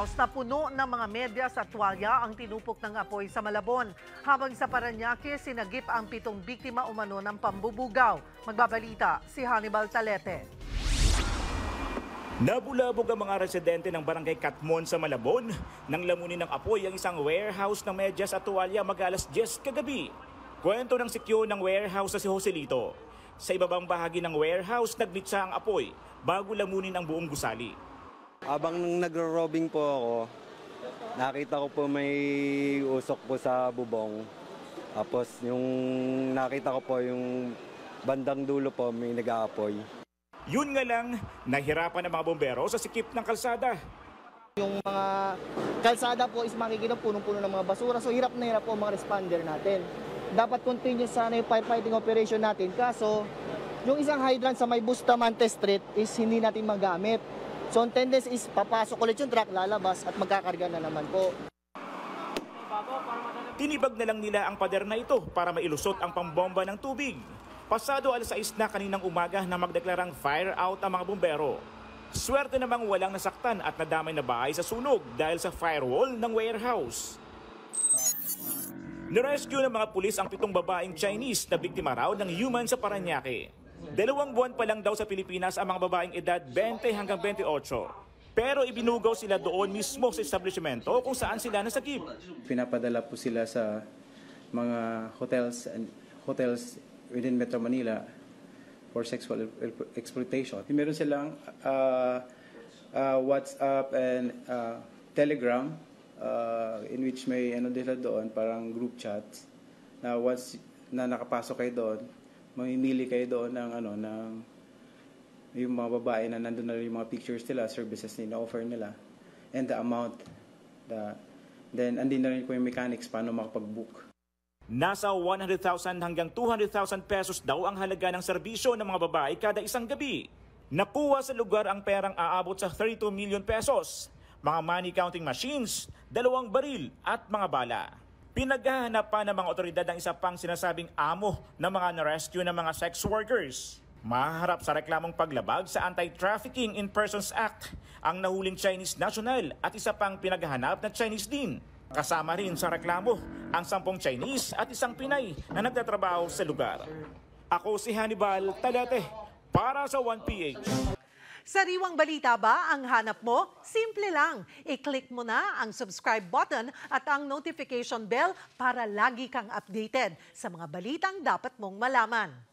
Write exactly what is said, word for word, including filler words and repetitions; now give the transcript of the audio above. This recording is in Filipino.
warehouse na puno ng mga medyas at tuwalya ang tinupok ng apoy sa Malabon. Habang sa Parañaque, sinagip ang pitong biktima umano ng pambubugaw. Magbabalita si Hannibal Talete. Nabulabog ang mga residente ng barangay Katmon sa Malabon nang lamunin ng apoy ang isang warehouse ng medyas at tuwalya mag-alas diyes kagabi. Kwento ng sikyo ng warehouse na si Joselito. Sa ibabang bahagi ng warehouse, nagmitsa ang apoy bago lamunin ang buong gusali. Habang nagro-robbing po ako, nakita ko po may usok po sa bubong. Tapos yung nakita ko po yung bandang dulo po may nag-aapoy. Yun nga lang, nahirapan ang mga bombero sa sikip ng kalsada. Yung mga kalsada po is makikita punong-puno ng mga basura. So hirap na hirap po ang mga responder natin. Dapat continue sana yung firefighting operation natin. Kaso, yung isang hydrant sa may Bustamante Street is hindi natin magamit. So, ang tendency is papasok ulit yung truck, lalabas at magkakarga na naman po. Tinibag na lang nila ang pader na ito para mailusot ang pambomba ng tubig. Pasado alas sais na kaninang umaga na magdeklarang fire out ang mga bumbero. Swerte namang walang nasaktan at nadamay na bahay sa sunog dahil sa firewall ng warehouse. Nirescue ng mga pulis ang pitong babaeng Chinese na biktima raw ng human sa Parañaque. Dalawang buwan pa lang daw sa Pilipinas ang mga babaeng edad twenty hanggang twenty-eight. Pero ibinugaw sila doon mismo sa establishmento kung saan sila nasagip. Pinapadala po sila sa mga hotels and hotels within Metro Manila for sexual exploitation. Meron silang uh, uh, WhatsApp and uh, Telegram uh, in which may ano nila doon, parang group chats na once na nakapasok kayo doon, mamimili kayo doon ng ano ng yung mga babae na nandoon na yung mga pictures nila, services nila, offer nila, and the amount. The, then, andin na rin po yung mechanics paano makapag-book. Nasa one hundred thousand hanggang two hundred thousand pesos daw ang halaga ng serbisyo ng mga babae kada isang gabi. Nakuha sa lugar ang perang aabot sa thirty-two million pesos, mga money counting machines, dalawang baril at mga bala. Pinaghahanap pa ng mga otoridad ang isa pang sinasabing amo ng mga na-rescue ng mga sex workers. Maharap sa reklamong paglabag sa Anti-Trafficking in Persons Act ang nahuling Chinese national at isa pang pinaghahanap na Chinese din. Kasama rin sa reklamo ang sampung Chinese at isang Pinay na nagtatrabaho sa lugar. Ako si Hannibal Talete para sa one P H. Sariwang balita ba ang hanap mo? Simple lang. I-click mo na ang subscribe button at ang notification bell para lagi kang updated sa mga balitang dapat mong malaman.